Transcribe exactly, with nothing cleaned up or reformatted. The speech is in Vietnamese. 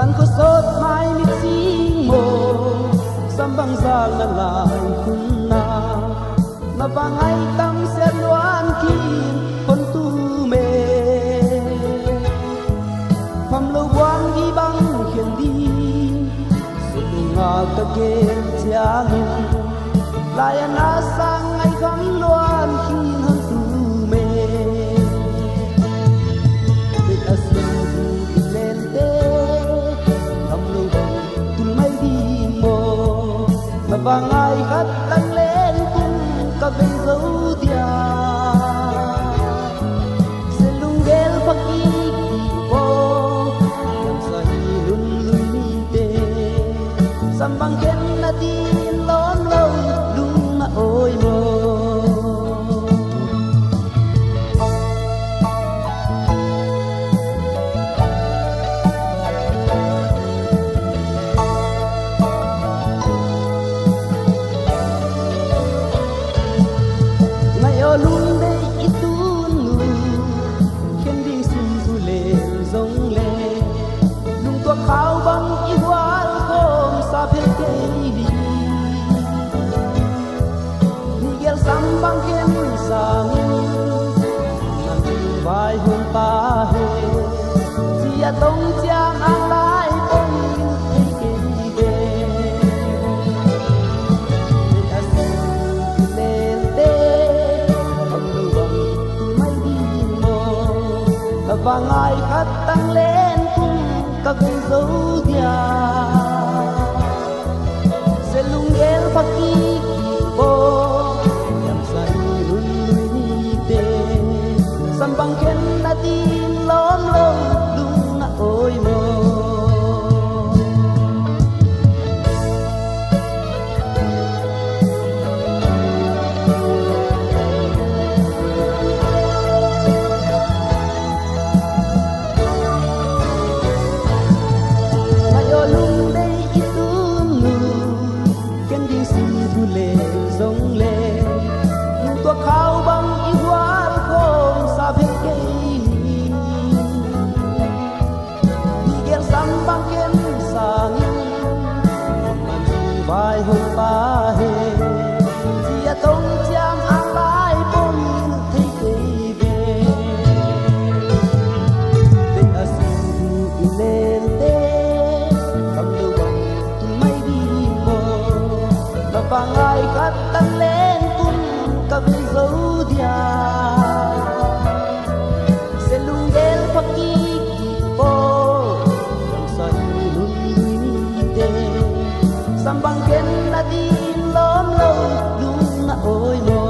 san ko sot mai mi sing mo sambang zal na lai kun na na bangai tam se luan kin kon tu me pham lo wang gi bang hiền đi sự ngà ta ke chiang lại na sang ai kham luan kin han tu me de asu lên te pham lo bang tu mai đi mo na bangai khat tăng lên cùng ka ben dấu dia se lung gel phaki po yam sa hi lun lui ni te sambang ken na tin lom lo lung na oi mo lung de itun nu khen ding sim du le zong le lung tua khao bang i wal khom sa phel ke ni gel sam bang ken sang nan vai hon pa he chia tong chiang ang lai ong in ke ni de và ngài khát tăng lên cùng các cây dấu dia sẽ lung gel phaki po yam sai lun lui ni te sambang ken na tin lom lom lung na oi mo khao băng i wal khom sa phel ke ni gel sam bang ken sang man vai hon pa he chia tong chiang ang lai pom thei ke ve de asu i len te kam lu bang tu mai di mo na pangai khat tăng lên ka ben dấu dia se lung gel phaki po yam sai lun lui ni te sambang ken na din lom lo lung na oi mo